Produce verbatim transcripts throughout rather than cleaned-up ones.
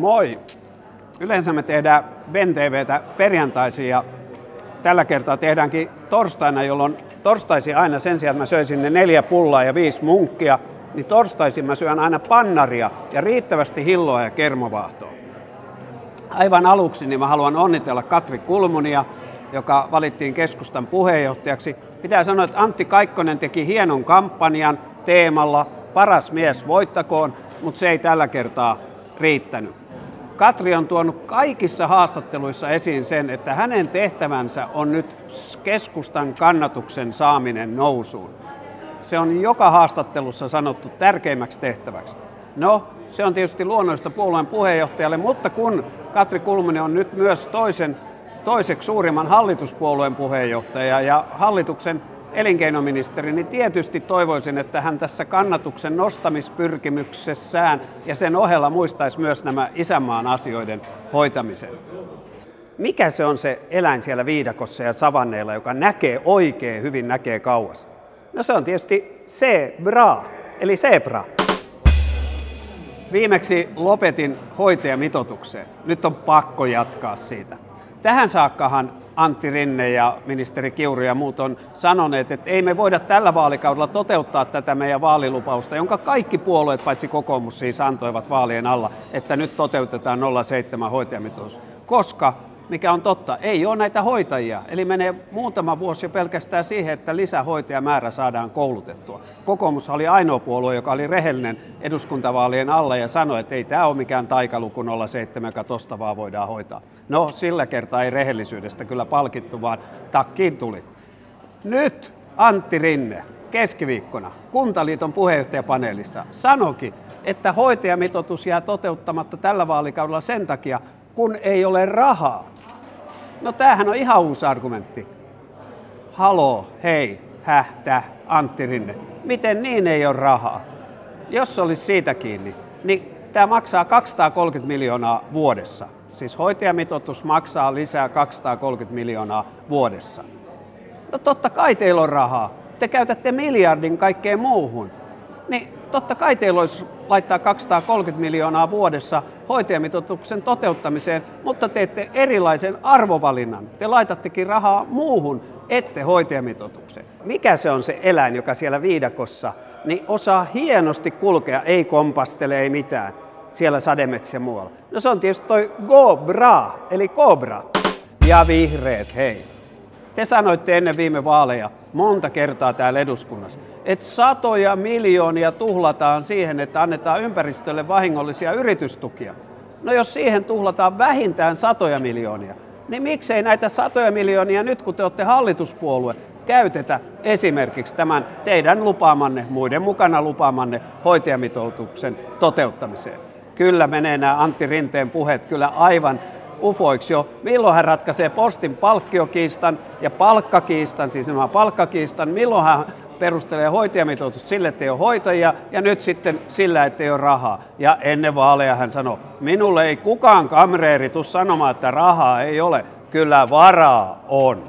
Moi! Yleensä me tehdään Ben T V:tä perjantaisin ja tällä kertaa tehdäänkin torstaina, jolloin torstaisin aina sen sijaan, että mä söisin ne neljä pullaa ja viisi munkkia, niin torstaisin mä syön aina pannaria ja riittävästi hilloa ja kermovaahtoa. Aivan aluksi niin mä haluan onnitella Katri Kulmunia, joka valittiin keskustan puheenjohtajaksi. Pitää sanoa, että Antti Kaikkonen teki hienon kampanjan teemalla paras mies voittakoon, mutta se ei tällä kertaa riittänyt. Katri on tuonut kaikissa haastatteluissa esiin sen, että hänen tehtävänsä on nyt keskustan kannatuksen saaminen nousuun. Se on joka haastattelussa sanottu tärkeimmäksi tehtäväksi. No, se on tietysti luonnollista puolueen puheenjohtajalle, mutta kun Katri Kulmunen on nyt myös toisen, toiseksi suurimman hallituspuolueen puheenjohtaja ja hallituksen elinkeinoministeri, niin tietysti toivoisin, että hän tässä kannatuksen nostamispyrkimyksessään ja sen ohella muistaisi myös nämä isänmaan asioiden hoitamisen. Mikä se on se eläin siellä viidakossa ja savanneilla, joka näkee oikein hyvin, näkee kauas? No se on tietysti zebra, eli zebra. Viimeksi lopetin hoitajamitoitukseen. Nyt on pakko jatkaa siitä. Tähän saakkahan Antti Rinne ja ministeri Kiuru ja muut on sanoneet, että ei me voida tällä vaalikaudella toteuttaa tätä meidän vaalilupausta, jonka kaikki puolueet paitsi kokoomus siis antoivat vaalien alla, että nyt toteutetaan nolla pilkku seitsemän hoitajamitoitus, koska mikä on totta, ei ole näitä hoitajia. Eli menee muutama vuosi jo pelkästään siihen, että lisähoitajamäärä saadaan koulutettua. Kokoomus oli ainoa puolue, joka oli rehellinen eduskuntavaalien alla ja sanoi, että ei tämä ole mikään taikaluku nolla pilkku seitsemän, joka tosta vaan voidaan hoitaa. No, sillä kertaa ei rehellisyydestä kyllä palkittu, vaan takkiin tuli. Nyt Antti Rinne keskiviikkona Kuntaliiton puheenjohtajapaneelissa sanoikin, että hoitajamitoitus jää toteuttamatta tällä vaalikaudella sen takia, kun ei ole rahaa. No tämähän on ihan uusi argumentti. Haloo, hei, häh, täh, Antti Rinne. Miten niin ei ole rahaa? Jos olisi siitä kiinni, niin tämä maksaa kaksisataakolmekymmentä miljoonaa vuodessa. Siis hoitajamitoitus maksaa lisää kaksisataakolmekymmentä miljoonaa vuodessa. No totta kai teillä on rahaa. Te käytätte miljardin kaikkeen muuhun. Niin totta kai teillä olisi laittaa kaksisataakolmekymmentä miljoonaa vuodessa hoitajamitoituksen toteuttamiseen, mutta teette erilaisen arvovalinnan. Te laitattekin rahaa muuhun, ette hoitajamitoitukseen. Mikä se on se eläin, joka siellä viidakossa niin osaa hienosti kulkea, ei kompastele, ei mitään, siellä sademetsissä muualla? No se on tietysti toi Gobra, eli kobra. Ja vihreät, hei. Te sanoitte ennen viime vaaleja monta kertaa täällä eduskunnassa, että satoja miljoonia tuhlataan siihen, että annetaan ympäristölle vahingollisia yritystukia. No jos siihen tuhlataan vähintään satoja miljoonia, niin miksei näitä satoja miljoonia nyt, kun te olette hallituspuolue, käytetä esimerkiksi tämän teidän lupaamanne, muiden mukana lupaamanne hoitajamitoituksen toteuttamiseen? Kyllä menee nämä Antti Rinteen puheet kyllä aivan ufoiksi jo. Milloin hän ratkaisee postin palkkiokiistan ja palkkakiistan, siis nämä palkkakiistan, milloin hän perustelee hoitajamitoitusta sille, että ei ole hoitajia, ja nyt sitten sillä, että ei ole rahaa. Ja ennen vaaleja hän sanoi, minulle ei kukaan kamreeri tule sanomaan, että rahaa ei ole. Kyllä varaa on.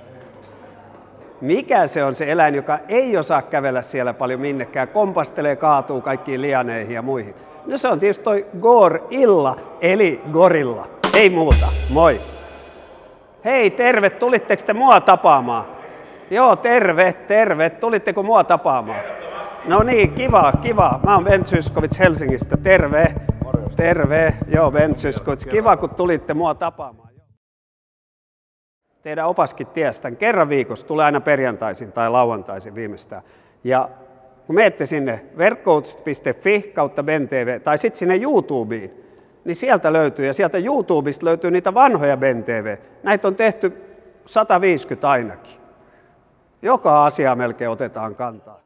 Mikä se on se eläin, joka ei osaa kävellä siellä paljon minnekään, kompastelee, kaatuu kaikkiin lianeihin ja muihin? No se on tietysti toi gorilla, eli gorilla. Ei muuta. Moi. Hei, terve. Tulitteko te mua tapaamaan? Joo, terve, terve. Tulitteko mua tapaamaan? No niin, kiva, kiva. Mä oon Ben Zyskowicz Helsingistä. Terve. Terve. Joo, Ben Zyskowicz. Kiva, kun tulitte mua tapaamaan. Teidän opaskin tiestän. Kerran viikossa tulee aina perjantaisin tai lauantaisin viimeistään. Ja kun menette sinne verkkouutiset piste fi kautta Ben T V tai sitten sinne YouTubeen, niin sieltä löytyy, ja sieltä YouTubesta löytyy niitä vanhoja Ben T V. Näitä on tehty sata viisikymmentä ainakin. Joka asia melkein otetaan kantaa.